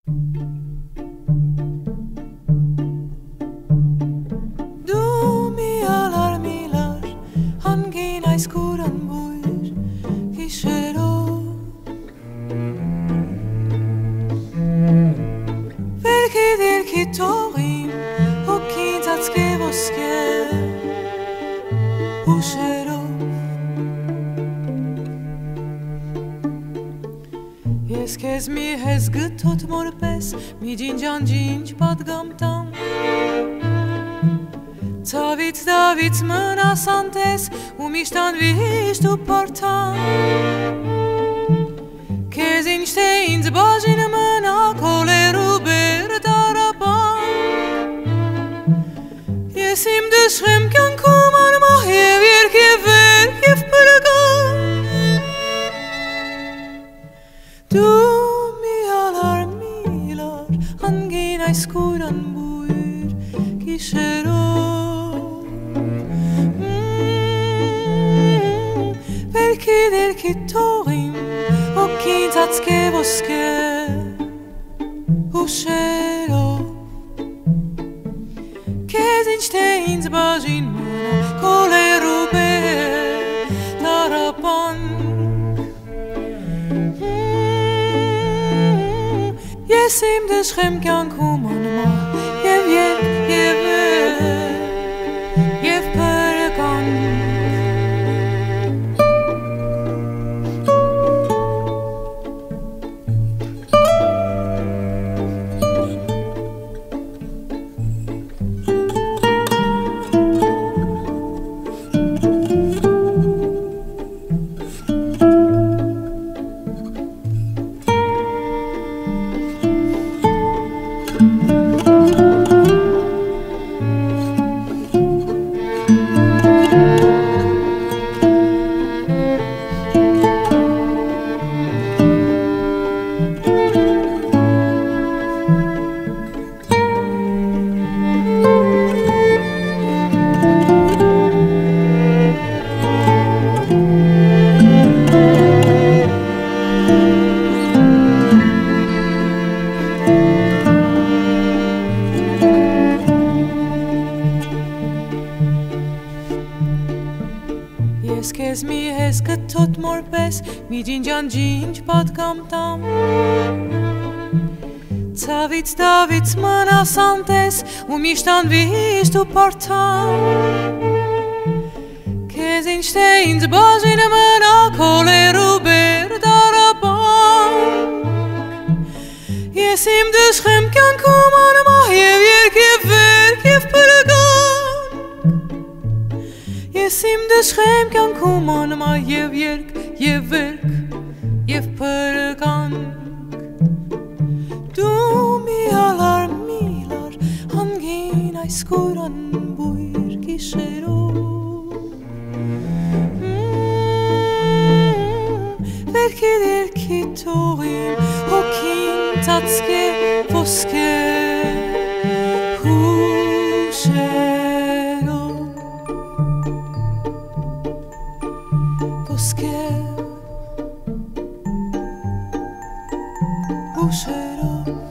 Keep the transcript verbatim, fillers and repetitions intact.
Du mialar milar hangi nayskuran buyur kişero Belki der ki torim o kintatske voske ushero Ես քեզ մի հեզ գթոտ մորպես մի ջինջանջինջ պատգամտամ Ցավից դավից մնասանտես ու միշտ անվիշտ ու պորթամ Քեզ ինչ թե ինձ բաժին մնա քոլեր ու բեր տարապան Ես իմ դժխեմ կյանքում անմահ և երկ և վերկ և պրգան Du mialar milar hangin ayskuran buyur kişero Belki der ki torim o kintatske voske ushero Kez inç te inz bajin mana koleru be tarapan Ես իմ դժխեմ կյանքում անմահ և երկ և վերկ և պրգան Ես քեզ մի հեզ գթոտ մորպես մի ջինջանջինջ պատգամտամ Ցավից դավից մնասանտես ու միշտ անվիշտ ու պորթամ Քեզ ինչ թե ինձ բաժին մնա քոլեր ու բեր տարապան Ես իմ դժխեմ կյանքում անմահ և երկ և վերկ և պրգան Ես իմ դժխեմ կյանքում անմահ և երկ և վերկ և պրգան Du mialar milar hangin ayskuran buyur kişero Belki der ki torim o kintatske voske ushero Voske ushero